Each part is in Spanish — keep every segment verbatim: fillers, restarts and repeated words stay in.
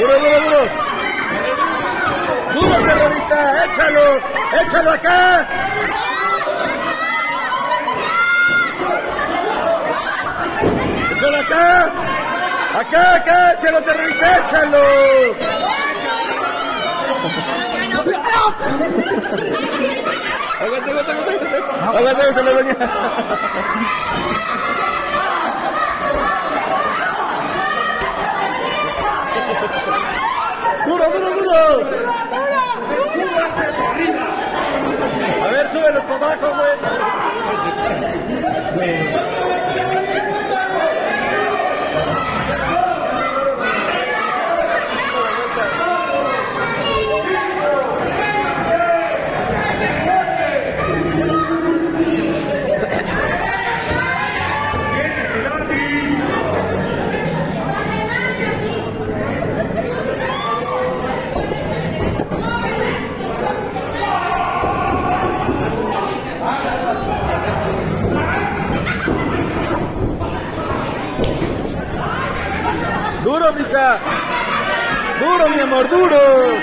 Duro, duro, duro. Duro, terrorista, échalo, échalo acá. Échalo acá. Acá, acá, échalo, terrorista, échalo. Aguanta, aguanta, aguanta. Aguanta, aguanta, la doña. Duro, duro, duro. Súbanse por arriba. A ver, súbelos para abajo, güey. Duro, Brisa. Duro, mi amor, duro.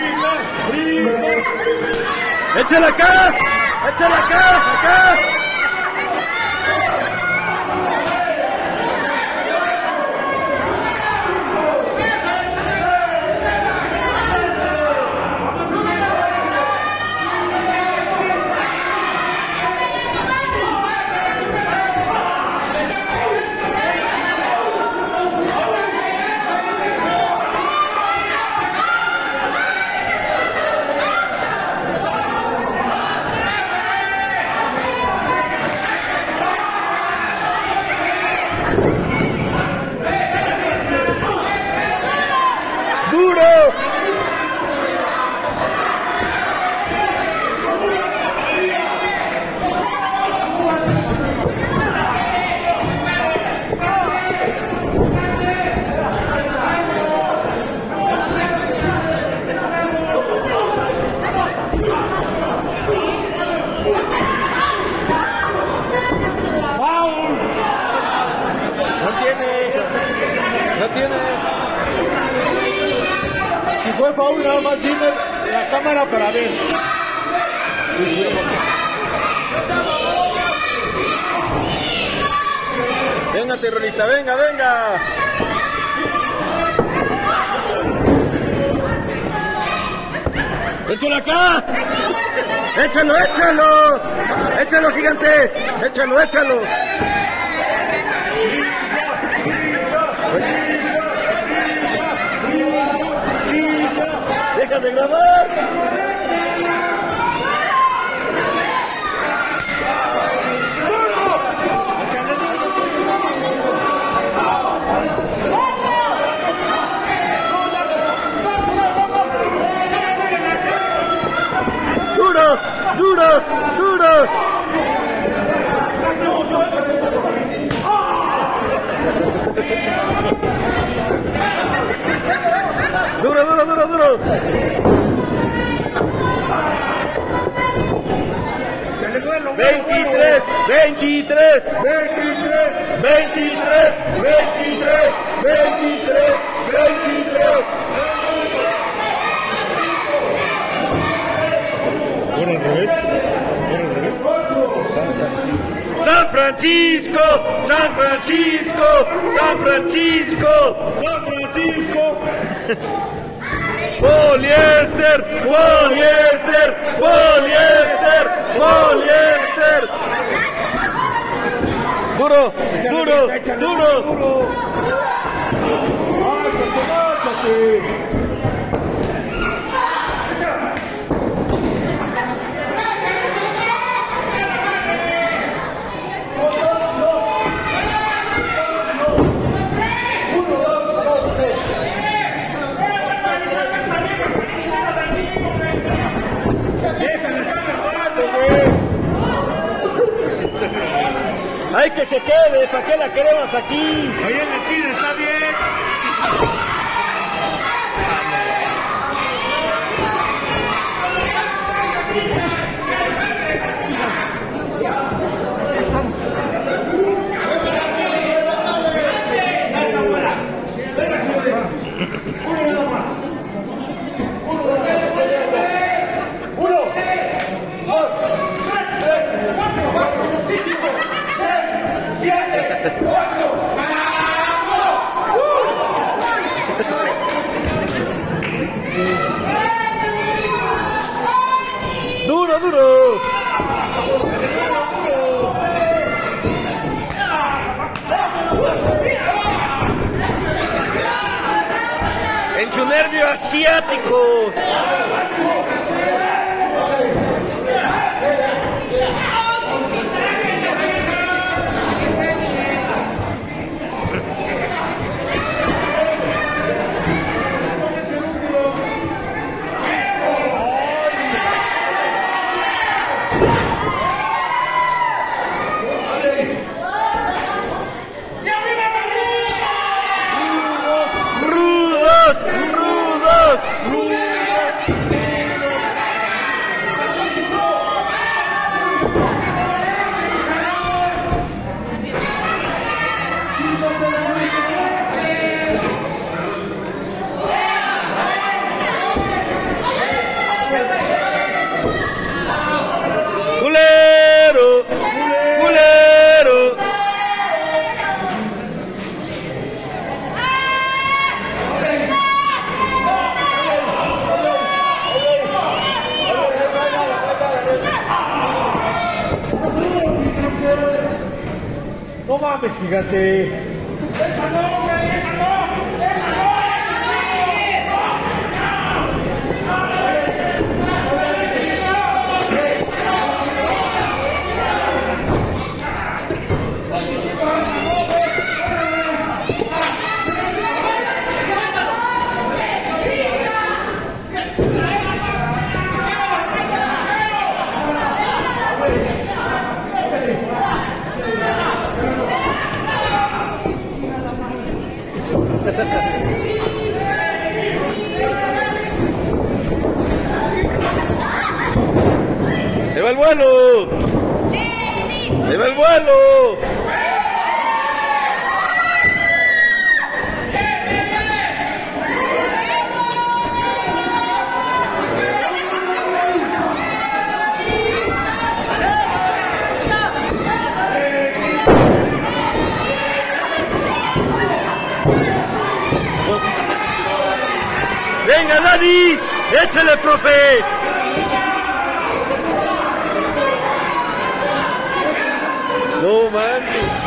Échala acá. Échala acá, acá. Si fue foul, nada más dime la cámara para ver. Venga, terrorista, venga, venga. ¡Échalo acá! ¡Échalo, échalo! ¡Échalo, gigante! ¡Échalo, échalo! ¡Deja de grabar! ¡Duro! ¡Duro! ¡Duro! ¡Duro, duro, duro, duro! ¡veintitrés! ¡veintitrés! ¡veintitrés! ¡veintitrés! ¡veintitrés! ¡veintitrés! ¡veintitrés! ¿Por el revés? ¿Por el revés? ¡San Francisco! ¡San Francisco! ¡San Francisco! ¡San Francisco! ¡Poliéster! ¡Poliéster! ¡Poliéster! ¡Poliéster! ¡Duro! ¡Duro! ¡Duro! ¡Ay, que se quede! ¿Para qué la queremos aquí? Ahí en la esquina está bien. Estamos. Duro, duro. En su nervio asiático. Culero, culero. No mames, gigante. Esa no, güey, esa no, esa no. ¡Se va el vuelo! ¡Se va el vuelo! ¡Venga, Dani! ¡Échale, profe! No manches.